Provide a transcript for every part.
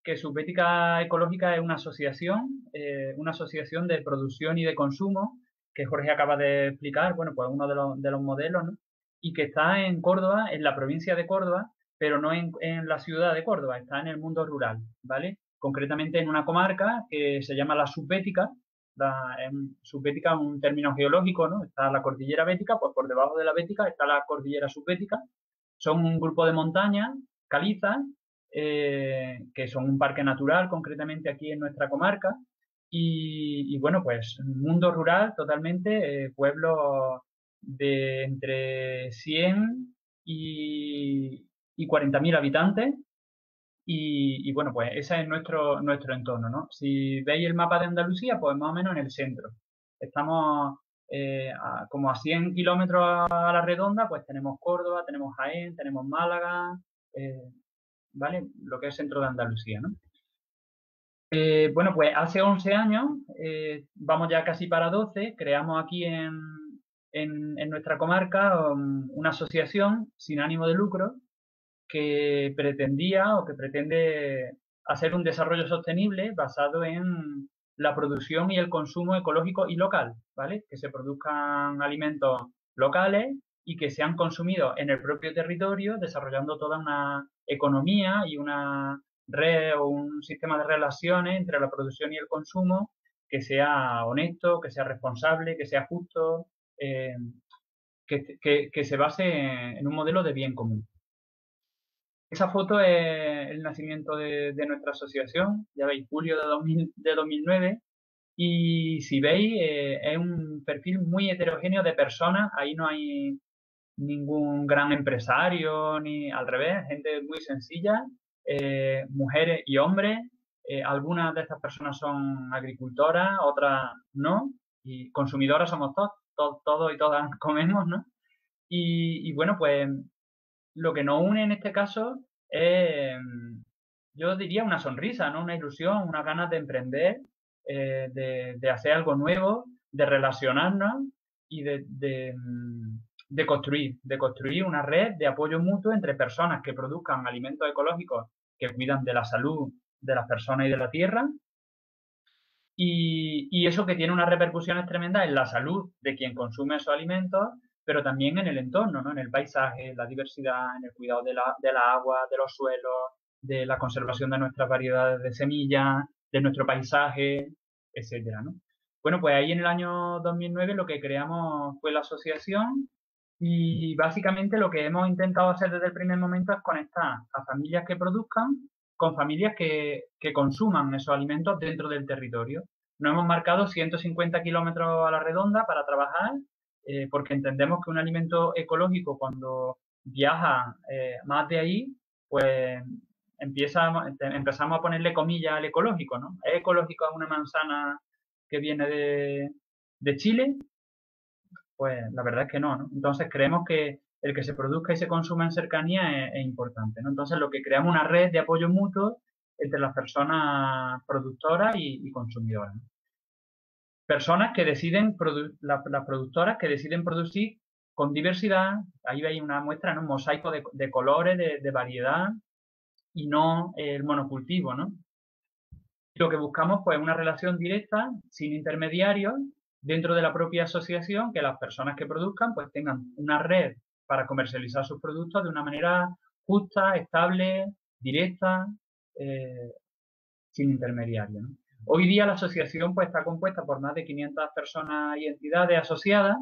que Subbética Ecológica es una asociación de producción y de consumo, que Jorge acaba de explicar, bueno, pues uno de los modelos, ¿no? Y que está en Córdoba, en la provincia de Córdoba, pero no en la ciudad de Córdoba, está en el mundo rural, ¿vale? Concretamente en una comarca que se llama la Subbética. Subbética es un término geológico, ¿no? Está la cordillera bética, pues por debajo de la bética está la cordillera subbética. Son un grupo de montañas calizas, que son un parque natural, concretamente aquí en nuestra comarca. Y bueno, pues mundo rural totalmente, pueblos de entre 100 y 40.000 habitantes. Y bueno, pues ese es nuestro entorno, ¿no? Si veis el mapa de Andalucía, pues más o menos en el centro. Estamos como a 100 kilómetros a la redonda, pues tenemos Córdoba, tenemos Jaén, tenemos Málaga, eh, ¿vale? Lo que es centro de Andalucía, ¿no? Bueno, pues hace 11 años, vamos ya casi para 12, creamos aquí en nuestra comarca una asociación sin ánimo de lucro que pretendía o que pretende hacer un desarrollo sostenible basado en la producción y el consumo ecológico y local, ¿vale? Que se produzcan alimentos locales y que sean consumidos en el propio territorio, desarrollando toda una economía y una red o un sistema de relaciones entre la producción y el consumo que sea honesto, que sea responsable, que sea justo, que se base en un modelo de bien común. Esa foto es el nacimiento de nuestra asociación, ya veis, julio de 2009, y si veis, es un perfil muy heterogéneo de personas, ahí no hay ningún gran empresario, ni al revés, gente muy sencilla, mujeres y hombres. Algunas de estas personas son agricultoras, otras no, y consumidoras somos todos y todas comemos, ¿no? Y bueno, pues lo que nos une en este caso es, yo diría, una sonrisa, ¿no? Una ilusión, unas ganas de emprender, de hacer algo nuevo, de relacionarnos y de construir una red de apoyo mutuo entre personas que produzcan alimentos ecológicos que cuidan de la salud de las personas y de la tierra. Y eso que tiene unas repercusiones tremendas en la salud de quien consume esos alimentos, pero también en el entorno, ¿no? En el paisaje, en la diversidad, en el cuidado de la agua, de los suelos, de la conservación de nuestras variedades de semillas, de nuestro paisaje, etcétera, ¿no? Bueno, pues ahí en el año 2009 lo que creamos fue la asociación y básicamente lo que hemos intentado hacer desde el primer momento es conectar a familias que produzcan con familias que consuman esos alimentos dentro del territorio. Nos hemos marcado 150 kilómetros a la redonda para trabajar, porque entendemos que un alimento ecológico, cuando viaja más de ahí, pues empezamos a ponerle comillas al ecológico, ¿no? ¿Es ecológico una manzana que viene de Chile? Pues la verdad es que no, ¿no? Entonces creemos que el que se produzca y se consuma en cercanía es importante, ¿no? Entonces lo que creamos una red de apoyo mutuo entre las personas productoras y consumidoras, ¿no? Personas que deciden, las productoras que deciden producir con diversidad, ahí veis una muestra, ¿no? Un mosaico de colores, de variedad y no el monocultivo, ¿no? Lo que buscamos, pues, es una relación directa, sin intermediarios, dentro de la propia asociación, que las personas que produzcan, pues, tengan una red para comercializar sus productos de una manera justa, estable, directa, eh, sin intermediarios, ¿no? Hoy día la asociación, pues, está compuesta por más de 500 personas y entidades asociadas.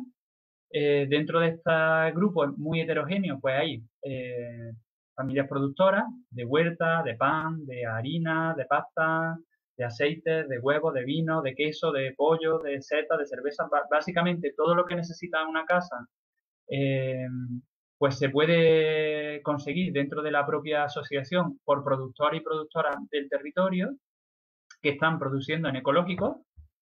Dentro de este grupo muy heterogéneo, pues hay familias productoras de huerta, de pan, de harina, de pasta, de aceites, de huevos, de vino, de queso, de pollo, de seta, de cerveza. Básicamente todo lo que necesita una casa, eh, pues se puede conseguir dentro de la propia asociación por productores y productoras del territorio que están produciendo en ecológico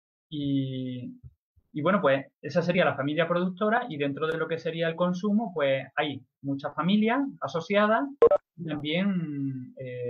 y, y bueno, pues esa sería la familia productora y dentro de lo que sería el consumo, pues hay muchas familias asociadas y también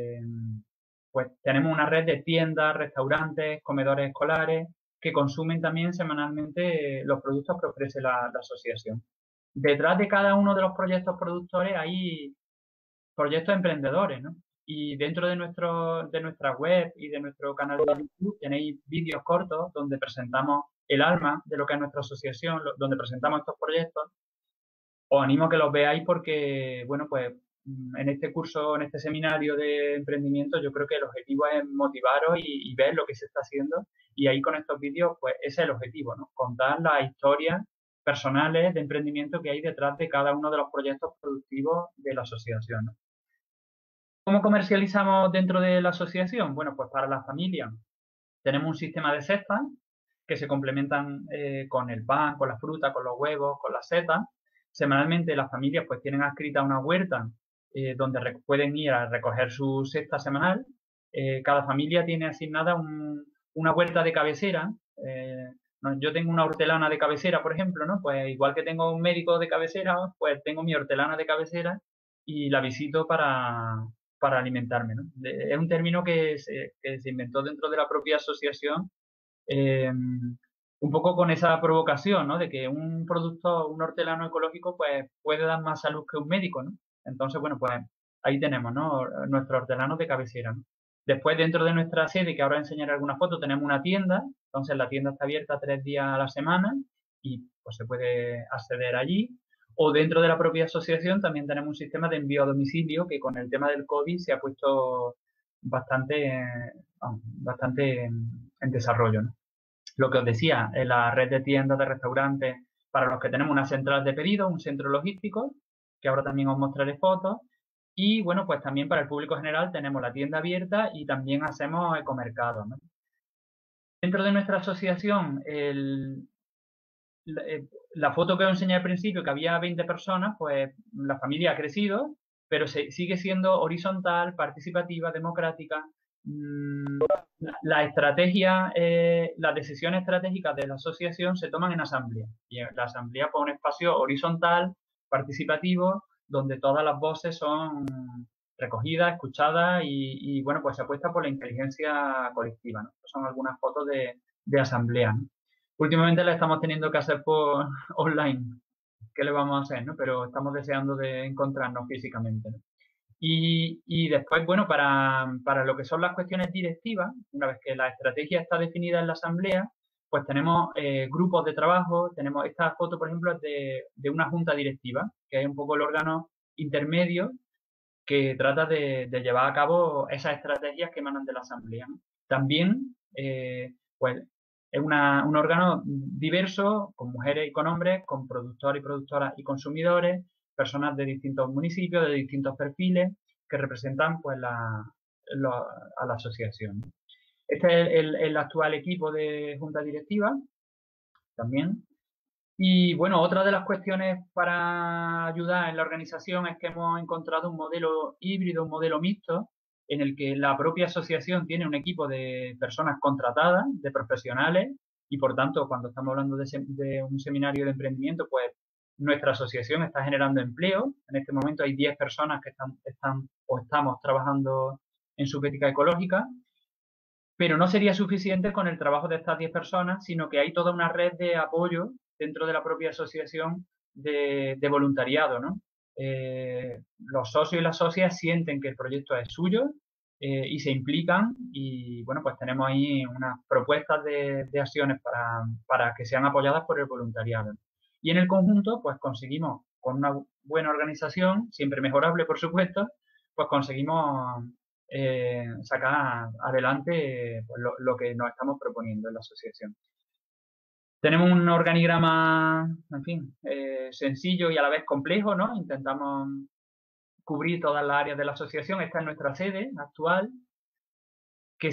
pues tenemos una red de tiendas, restaurantes, comedores escolares que consumen también semanalmente los productos que ofrece la asociación. Detrás de cada uno de los proyectos productores hay proyectos emprendedores, ¿no? Y dentro de nuestra web y de nuestro canal de YouTube tenéis vídeos cortos donde presentamos el alma de lo que es nuestra asociación, donde presentamos estos proyectos. Os animo a que los veáis porque, bueno, pues en este curso, en este seminario de emprendimiento, yo creo que el objetivo es motivaros y ver lo que se está haciendo. Y ahí con estos vídeos, pues ese es el objetivo, ¿no? Contar las historias personales de emprendimiento que hay detrás de cada uno de los proyectos productivos de la asociación, ¿no? ¿Cómo comercializamos dentro de la asociación? Bueno, pues para las familias tenemos un sistema de cestas que se complementan con el pan, con la fruta, con los huevos, con las setas. Semanalmente las familias pues tienen adscrita una huerta donde pueden ir a recoger su cesta semanal. Cada familia tiene asignada una huerta de cabecera. No, yo tengo una hortelana de cabecera, por ejemplo, ¿no? Pues igual que tengo un médico de cabecera, pues tengo mi hortelana de cabecera y la visito para alimentarme, ¿no? Es un término que se inventó dentro de la propia asociación, un poco con esa provocación, ¿no? De que un producto, un hortelano ecológico, pues puede dar más salud que un médico, ¿no? Entonces, bueno, pues ahí tenemos, ¿no? Nuestros hortelanos de cabecera, ¿no? Después, dentro de nuestra sede, que ahora enseñaré algunas fotos, tenemos una tienda. Entonces, la tienda está abierta 3 días a la semana y pues se puede acceder allí. O dentro de la propia asociación también tenemos un sistema de envío a domicilio que con el tema del COVID se ha puesto bastante, bastante en desarrollo, ¿no? Lo que os decía, en la red de tiendas, de restaurantes, para los que tenemos una central de pedido, un centro logístico, que ahora también os mostraré fotos. Y bueno, pues también para el público general tenemos la tienda abierta y también hacemos ecomercados, ¿no? Dentro de nuestra asociación, la foto que os enseñé al principio, que había 20 personas, pues la familia ha crecido, pero sigue siendo horizontal, participativa, democrática. La estrategia, las decisiones estratégicas de la asociación se toman en asamblea. Y la asamblea pues un espacio horizontal, participativo, donde todas las voces son recogidas, escuchadas y bueno, pues se apuesta por la inteligencia colectiva, ¿no? Estas son algunas fotos de asamblea, ¿no? Últimamente la estamos teniendo que hacer por online. ¿Qué le vamos a hacer, no? Pero estamos deseando de encontrarnos físicamente, ¿no? Y después, bueno, para lo que son las cuestiones directivas, una vez que la estrategia está definida en la asamblea, pues tenemos grupos de trabajo. Tenemos esta foto, por ejemplo, es de una junta directiva, que es un poco el órgano intermedio que trata de llevar a cabo esas estrategias que emanan de la asamblea, ¿no? También, pues, es un órgano diverso, con mujeres y con hombres, con productores y productoras y consumidores, personas de distintos municipios, de distintos perfiles, que representan pues a la asociación, ¿no? Este es el actual equipo de junta directiva también. Y bueno, otra de las cuestiones para ayudar en la organización es que hemos encontrado un modelo híbrido, un modelo mixto, en el que la propia asociación tiene un equipo de personas contratadas, de profesionales, y por tanto, cuando estamos hablando de un seminario de emprendimiento, pues nuestra asociación está generando empleo. En este momento hay 10 personas que están o estamos trabajando en su ética ecológica, pero no sería suficiente con el trabajo de estas 10 personas, sino que hay toda una red de apoyo dentro de la propia asociación de voluntariado, ¿no? Los socios y las socias sienten que el proyecto es suyo y se implican y, bueno, pues tenemos ahí unas propuestas de acciones para que sean apoyadas por el voluntariado. Y en el conjunto, pues conseguimos, con una buena organización, siempre mejorable, por supuesto, pues conseguimos sacar adelante pues, lo que nos estamos proponiendo en la asociación. Tenemos un organigrama, en fin, sencillo y a la vez complejo, ¿no? Intentamos cubrir todas las áreas de la asociación. Esta es nuestra sede actual, que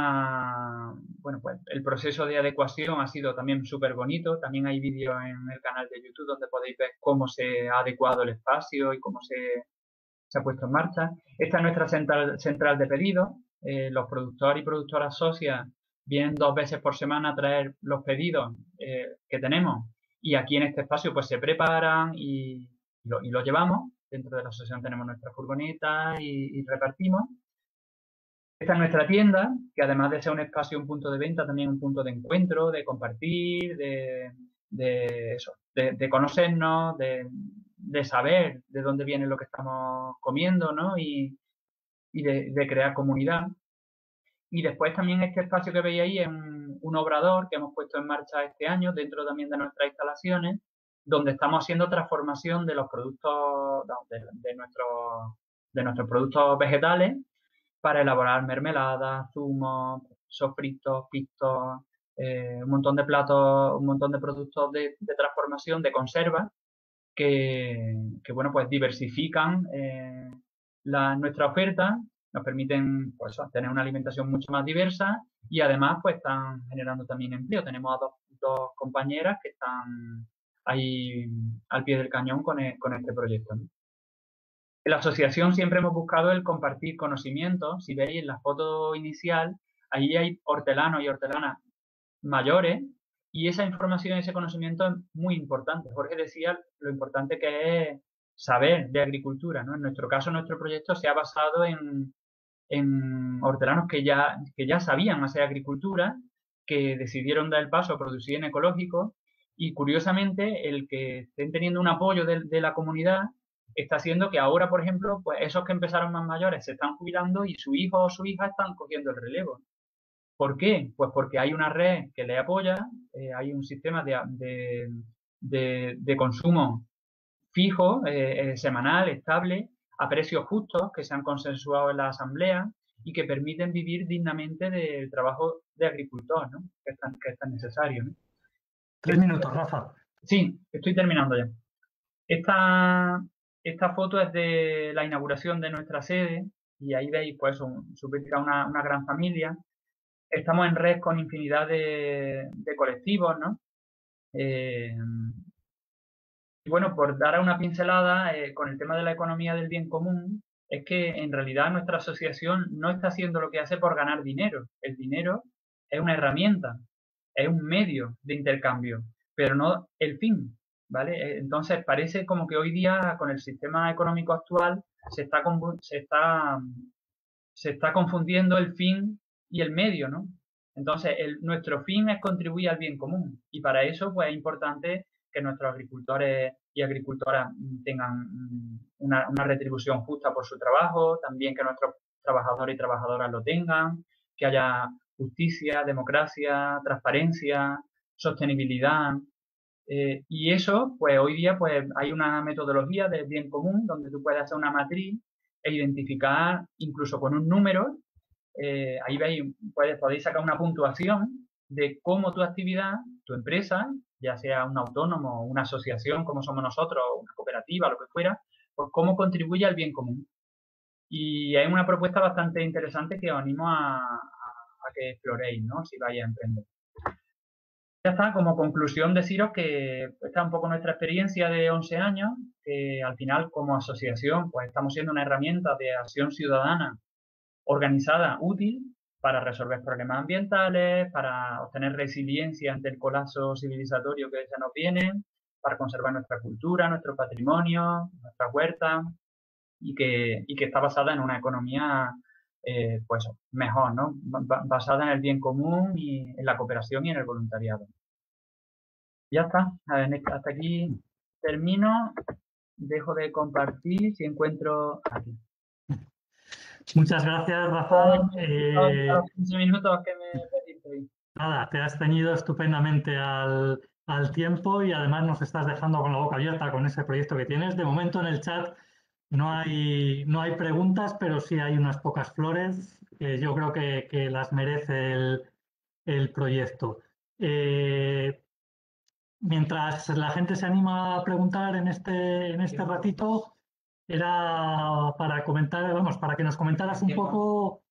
bueno, pues el proceso de adecuación ha sido también súper bonito. También hay vídeos en el canal de YouTube donde podéis ver cómo se ha adecuado el espacio y cómo se ha puesto en marcha. Esta es nuestra central de pedidos. Los productores y productoras socias vienen 2 veces por semana a traer los pedidos que tenemos y aquí en este espacio pues se preparan y lo llevamos. Dentro de la asociación tenemos nuestra furgoneta y repartimos. Esta es nuestra tienda, que además de ser un espacio, un punto de venta, también un punto de encuentro, de compartir, de conocernos, de saber de dónde viene lo que estamos comiendo, ¿no? y de crear comunidad. Y después también este espacio que veis ahí es un obrador que hemos puesto en marcha este año dentro también de nuestras instalaciones, donde estamos haciendo transformación de los productos, de nuestros productos vegetales para elaborar mermeladas, zumos, sofritos, pistos, un montón de platos, un montón de productos de transformación, de conserva, bueno, pues diversifican nuestra oferta, nos permiten pues, tener una alimentación mucho más diversa y además pues están generando también empleo. Tenemos a dos compañeras que están ahí al pie del cañón con este proyecto, ¿no? En la asociación siempre hemos buscado el compartir conocimientos. Si veis en la foto inicial, ahí hay hortelanos y hortelanas mayores y esa información y ese conocimiento es muy importante. Jorge decía lo importante que es saber de agricultura, ¿no? En nuestro caso, nuestro proyecto se ha basado en hortelanos que ya sabían hacer agricultura, que decidieron dar el paso a producir en ecológico y curiosamente el que estén teniendo un apoyo de la comunidad está haciendo que ahora, por ejemplo, pues esos que empezaron más mayores se están jubilando y su hijo o su hija están cogiendo el relevo. ¿Por qué? Pues porque hay una red que le apoya, hay un sistema de consumo fijo, semanal, estable, a precios justos que se han consensuado en la asamblea y que permiten vivir dignamente del trabajo de agricultor, ¿no? Que es tan necesario, ¿no? 3 minutos, Rafa. Sí, estoy terminando ya. Esta foto es de la inauguración de nuestra sede y ahí veis pues una gran familia. Estamos en red con infinidad de colectivos, ¿no? Y bueno, por dar una pincelada, con el tema de la economía del bien común, es que en realidad nuestra asociación no está haciendo lo que hace por ganar dinero. El dinero es una herramienta, es un medio de intercambio, pero no el fin, ¿vale? Entonces parece como que hoy día con el sistema económico actual se está confundiendo el fin y el medio, ¿no? Entonces, nuestro fin es contribuir al bien común y para eso pues es importante que nuestros agricultores y agricultoras tengan una retribución justa por su trabajo, también que nuestros trabajadores y trabajadoras lo tengan, que haya justicia, democracia, transparencia, sostenibilidad. Y eso, pues hoy día pues hay una metodología del bien común donde tú puedes hacer una matriz e identificar incluso con un número, ahí veis, podéis sacar una puntuación de cómo tu actividad, tu empresa, ya sea un autónomo, una asociación como somos nosotros, una cooperativa, lo que fuera, pues cómo contribuye al bien común. Y hay una propuesta bastante interesante que os animo a que exploréis, ¿no? Si vais a emprender. Ya está, como conclusión deciros que esta es un poco nuestra experiencia de 11 años, que al final como asociación pues estamos siendo una herramienta de acción ciudadana organizada, útil para resolver problemas ambientales, para obtener resiliencia ante el colapso civilizatorio que se nos viene, para conservar nuestra cultura, nuestro patrimonio, nuestra huerta y que está basada en una economía pues mejor, ¿no? Basada en el bien común y en la cooperación y en el voluntariado. Ya está, hasta aquí termino, dejo de compartir si encuentro aquí. Muchas gracias, Rafa. A los 15 minutos que me pediste. Nada, te has ceñido estupendamente al tiempo y además nos estás dejando con la boca abierta con ese proyecto que tienes. De momento en el chat no hay preguntas, pero sí hay unas pocas flores que yo creo que las merece el proyecto. Mientras la gente se anima a preguntar en este ratito, era para comentar, vamos, para que nos comentaras un poco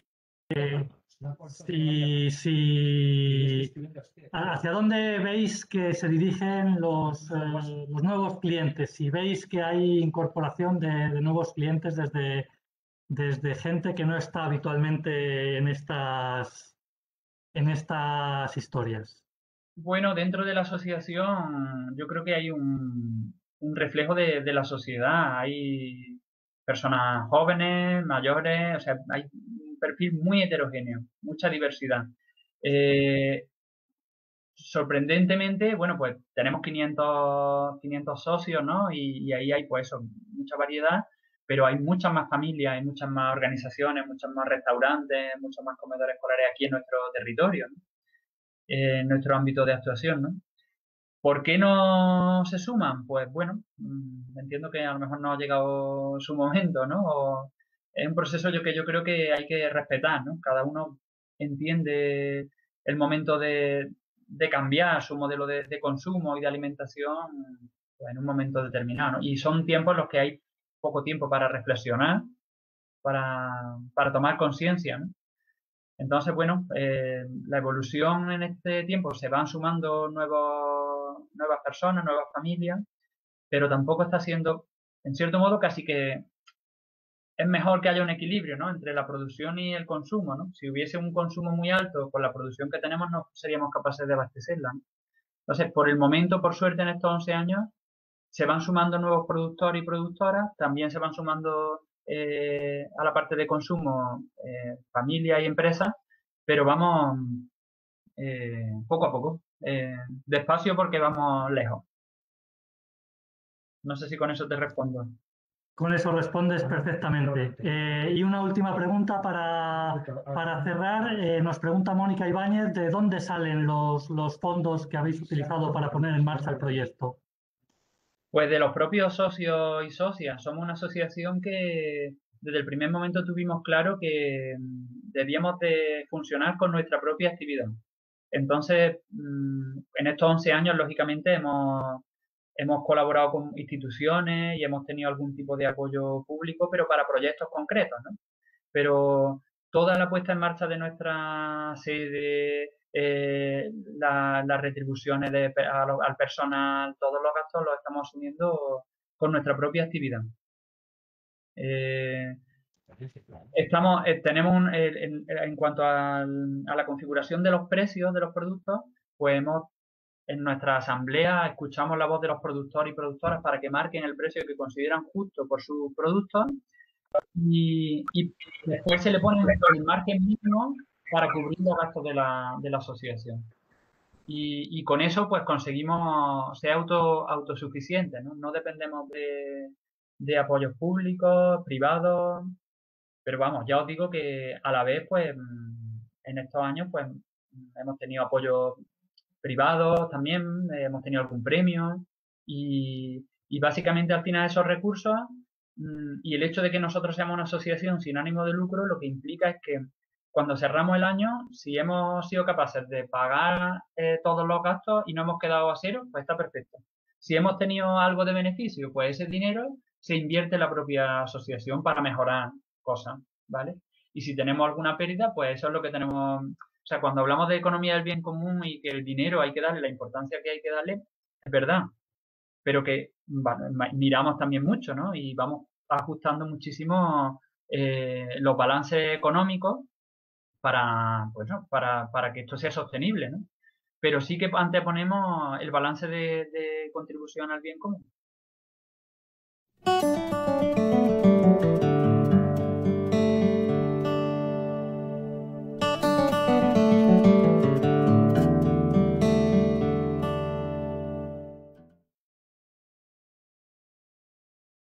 hacia dónde veis que se dirigen los nuevos clientes, si veis que hay incorporación de nuevos clientes desde gente que no está habitualmente en estas historias. Bueno, dentro de la asociación yo creo que hay un reflejo de la sociedad. Hay personas jóvenes, mayores, o sea, hay un perfil muy heterogéneo, mucha diversidad. Sorprendentemente, bueno, pues tenemos 500 socios, ¿no? Y ahí hay, pues eso, mucha variedad, pero hay muchas más familias, hay muchas más organizaciones, muchos más restaurantes, muchos más comedores escolares aquí en nuestro territorio, ¿no? En nuestro ámbito de actuación, ¿no? ¿Por qué no se suman? Pues bueno, entiendo que a lo mejor no ha llegado su momento, ¿no? Es un proceso que yo creo que hay que respetar, ¿no? Cada uno entiende el momento de cambiar su modelo de consumo y de alimentación pues, en un momento determinado, ¿no? Y son tiempos en los que hay poco tiempo para reflexionar, para tomar conciencia, ¿no? Entonces, bueno, la evolución en este tiempo se van sumando nuevas personas, nuevas familias, pero tampoco está siendo, en cierto modo, casi que es mejor que haya un equilibrio, ¿no? Entre la producción y el consumo, ¿no? Si hubiese un consumo muy alto, con la producción que tenemos no seríamos capaces de abastecerla, ¿no? Entonces, por el momento, por suerte, en estos 11 años, se van sumando nuevos productores y productoras, también se van sumando a la parte de consumo familias y empresas, pero vamos poco a poco, despacio porque vamos lejos. No sé si con eso te respondo. Con eso respondes perfectamente. Y una última pregunta para cerrar. Nos pregunta Mónica Ibáñez de dónde salen los fondos que habéis utilizado para poner en marcha el proyecto. Pues de los propios socios y socias. Somos una asociación que desde el primer momento tuvimos claro que debíamos de funcionar con nuestra propia actividad. Entonces, en estos 11 años, lógicamente, hemos colaborado con instituciones y hemos tenido algún tipo de apoyo público, pero para proyectos concretos, ¿no? Pero toda la puesta en marcha de nuestra sede, las retribuciones al personal, todos los gastos los estamos asumiendo con nuestra propia actividad. Tenemos en cuanto a la configuración de los precios de los productos, pues en nuestra asamblea escuchamos la voz de los productores y productoras para que marquen el precio que consideran justo por sus productos y después se le pone el margen mínimo para cubrir los gastos de la asociación. Y con eso pues conseguimos ser autosuficientes, ¿no? No dependemos de apoyos públicos, privados, pero vamos, ya os digo que a la vez pues en estos años pues hemos tenido apoyos privados también, hemos tenido algún premio y básicamente al final esos recursos y el hecho de que nosotros seamos una asociación sin ánimo de lucro lo que implica es que cuando cerramos el año, si hemos sido capaces de pagar todos los gastos y no hemos quedado a cero, pues está perfecto. Si hemos tenido algo de beneficio, pues ese dinero se invierte en la propia asociación para mejorar cosas, ¿vale? Y si tenemos alguna pérdida, pues eso es lo que tenemos. O sea, cuando hablamos de economía del bien común y que el dinero hay que darle la importancia que hay que darle, es verdad, pero que bueno, miramos también mucho, ¿no? Y vamos ajustando muchísimo los balances económicos pues, ¿no? para que esto sea sostenible, ¿no? Pero sí que anteponemos el balance de contribución al bien común.